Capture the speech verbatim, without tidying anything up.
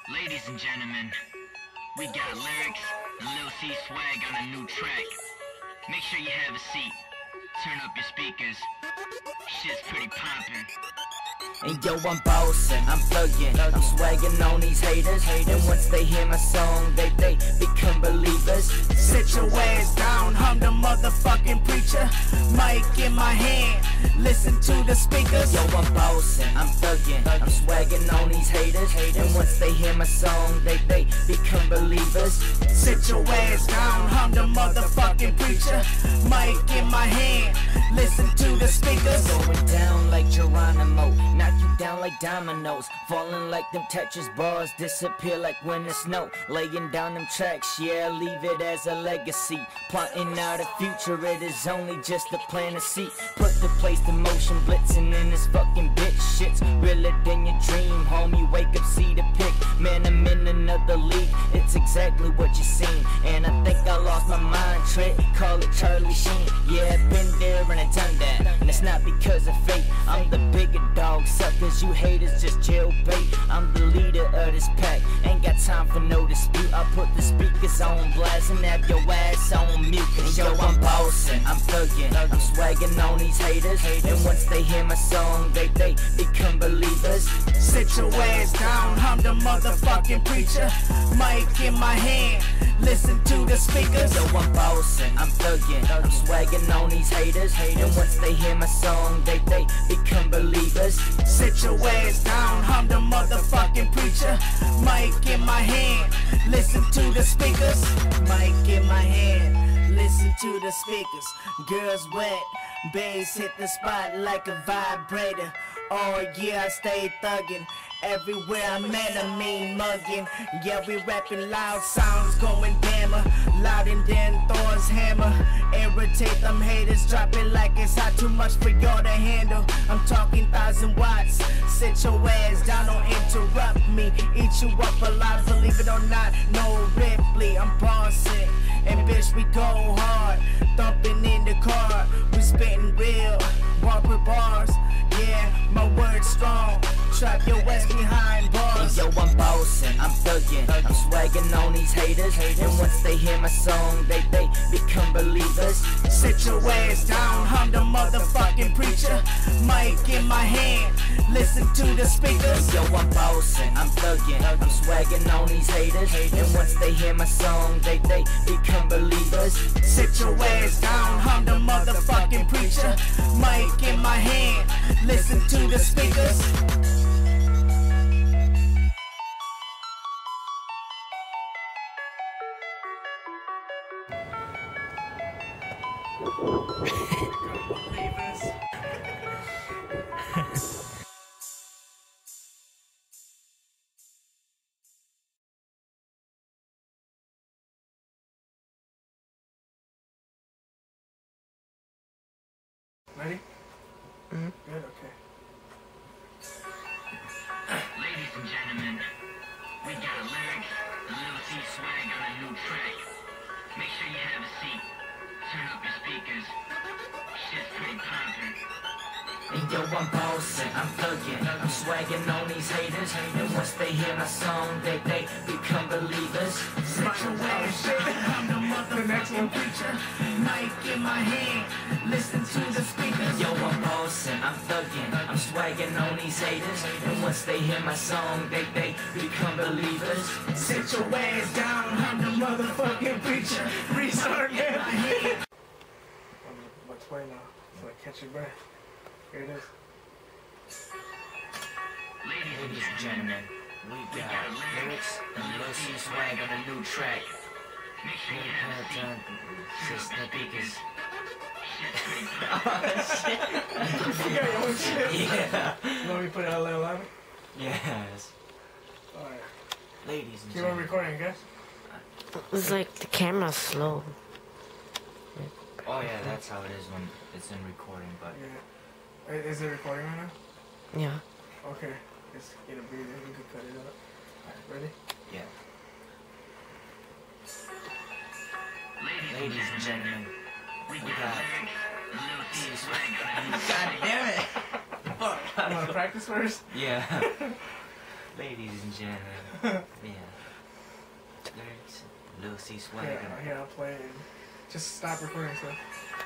Ladies and gentlemen, we got Lyriks and Lil C swag on a new track. Make sure you have a seat. Turn up your speakers. Shit's pretty poppin'. And yo, I'm bossin', I'm thuggin', I'm swaggin' on these haters. And once they hear my song, they, they become believers. Sit your ass down, I'm the motherfucking preacher. Mic in my hand, listen to the speakers. Yo, I'm bossin', I'm thuggin', I'm swaggin' on these haters. And once they hear my song, they, they become believers. Sit your ass down, I'm the motherfucking preacher. Mic in my hand, listen to the speakers. Going down like Geronimo, knock you down like dominoes. Falling like them Tetris bars, disappear like when it snow. Laying down them tracks, yeah, leave it as a legacy. Plotting out a future, it is only just a plan to see. Put the place to motion, blitzing in this fucking bitch. Shit's realer than your dream, homie, wake up, see the pic. Man, I'm in another league, it's exactly what you seen. And I think I lost my mind, trick, call it Charlie Sheen. Yeah, been there and I done that, and it's not because of fate. I'm the bigger dog, suckers, you haters just jailbait. I'm the leader of this pack, ain't got time for no dispute. I put the speakers on blast and have your ass on mute. And yo, I'm bossin', I'm thuggin', I'm swaggin' on these haters. And once they hear my song, they, they become believers. Sit your ass down, I'm the motherfucking preacher. Mic in my hand, listen to the speakers. Yo, I'm bossin', I'm thuggin', I'm swaggin' on these haters. And once they hear my song, they, they become believers. Sit your ass down, I'm the motherfucking preacher. Mic in my hand, listen to the speakers. Mic in my hand, listen to the speakers. Girls wet, bass hit the spot like a vibrator. Oh yeah, I stay thuggin'. Everywhere I'm at, I mean muggin'. Yeah, we rapping loud, sounds going dammer. Louder than Thor's hammer. Irritate them haters, drop it like it's hot, too much for y'all to handle. I'm talking thousand watts. Sit your ass down, don't interrupt me. Eat you up alive, believe it or not, no Ripley. I'm bossin', and bitch, we go hard. Thumping in the car, we spittin' real, bar per bars. Yeah, my word's strong. Trap your ass behind bars. Yo, I'm bossin', I'm thuggin', I'm swaggin' on these haters. And once they hear my song, they, they become believers. Sit your ass down, I'm the motherfucking preacher. Mic in my hand, listen to the speakers. Yo, I'm bossin', I'm thuggin', I'm swaggin' on these haters. And once they hear my song, they, they become believers. Sit your ass down, I'm the motherfucking preacher. Mic in my hand, listen to the speakers. Ready? Mm-hmm. Good, okay. Ladies and gentlemen, we got Lyriks and Lil C swag on a new track. Make sure you have a seat. Turn up your speakers. Shit's pretty poppin'. And yo, I'm bossin', I'm thuggin', I'm swaggin' on these haters. And once they hear my song, they, they become believers. Sit your ass down, I'm the motherfucking preacher. Mic in my hand, listen to the speakers. Yo, I'm bossin', I'm thuggin', I'm swaggin' on these haters. And once they hear my song, they, they become believers. Sit your ass down, I'm the motherfucking preacher. Restart in my hand. What's way now? So I catch your breath. Here it is. Ladies, Ladies and gentlemen, we got Lyriks and Lil C swag on a new track. make sure you have a seat. Just the biggest. Shit's pretty poppin'. You got your own shit. Yeah. You want me to put it out loud louder? Yes. Alright. Ladies and Keep on gentlemen. recording, guys. It's like the camera's slow. Oh yeah, that's how it is when it's in recording, but... Yeah. Is it recording right now? Yeah. Okay. Just get a breather. You can cut it out. Alright, ready? Yeah. Ladies, Ladies and gentlemen, we we got got Lyriks and Lil C swag on a new God track. damn it! Fuck. You want to practice first? Yeah. Ladies and gentlemen, yeah. Lyriks, Lil C swag. Yeah, here I'm playing. Just stop recording, so.